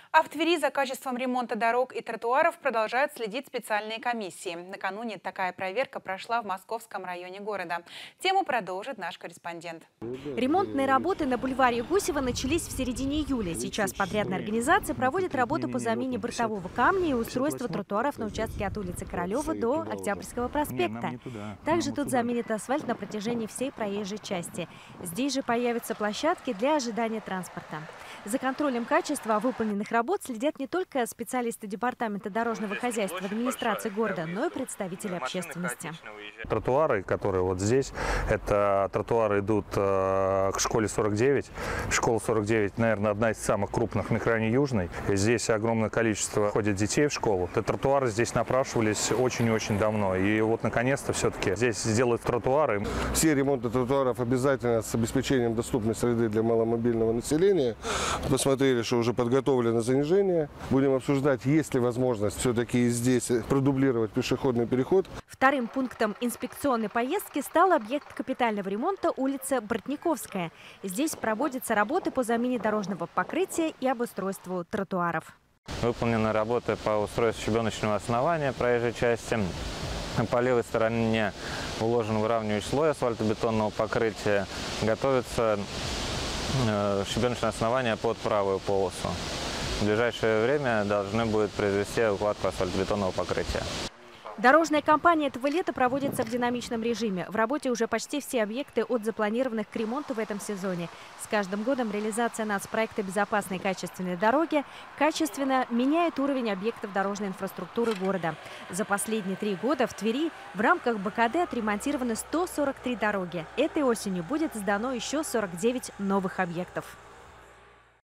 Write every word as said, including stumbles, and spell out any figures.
А в Твери за качеством ремонта дорог и тротуаров продолжают следить специальные комиссии. Накануне такая проверка прошла в московском районе города. Тему продолжит наш корреспондент. Ремонтные работы на бульваре Гусева начались в середине июля. Сейчас подрядная организация проводит работы по замене бортового камня и устройства тротуаров на участке от улицы Королева до Октябрьского проспекта. Также тут заменит асфальт на протяжении всей проезжей части. Здесь же появятся площадки для ожидания транспорта. За контролем качества выполненных работ следят не только специалисты департамента дорожного хозяйства администрации города, но и представители общественности. Тротуары, которые вот здесь, это тротуары идут э, к школе сорок девять. Школа сорок девять, наверное, одна из самых крупных на районе Южной. Здесь огромное количество ходит детей в школу. И тротуары здесь напрашивались очень и очень давно. И вот наконец-то все-таки здесь сделают тротуары. Все ремонты тротуаров обязательно с обеспечением доступной среды для маломобильного населения. Посмотрели, что уже подготовлено занижение. Будем обсуждать, есть ли возможность все-таки здесь продублировать пешеходный переход. Вторым пунктом инспекционной поездки стал объект капитального ремонта улица Бортниковская. Здесь проводятся работы по замене дорожного покрытия и обустройству тротуаров. Выполнены работы по устройству щебеночного основания проезжей части. По левой стороне уложен выравнивающий слой асфальтобетонного покрытия. Готовится щебеночное основание под правую полосу. В ближайшее время должны будет произвести укладку асфальтобетонного покрытия. Дорожная кампания этого лета проводится в динамичном режиме. В работе уже почти все объекты от запланированных к ремонту в этом сезоне. С каждым годом реализация нацпроекта «Безопасные и качественные дороги» качественно меняет уровень объектов дорожной инфраструктуры города. За последние три года в Твери в рамках бэ ка дэ отремонтированы сто сорок три дороги. Этой осенью будет сдано еще сорок девять новых объектов.